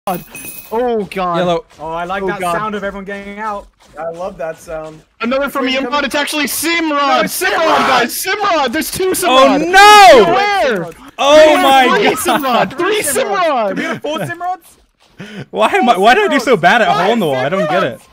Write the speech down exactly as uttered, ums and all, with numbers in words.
Oh god. Yellow. Oh, I like Oh, that God. sound of everyone getting out. I love that sound. Another from Wait, Ian come- It's actually Simrod. it's Simrod, Simrod! guys. Simrod. There's two Simrod. Oh no! Where? Oh my Three god! Simrod. Three Can we Simrod. have four Simrods? Why am I? Why did I do so bad at hole in the wall? I don't get it.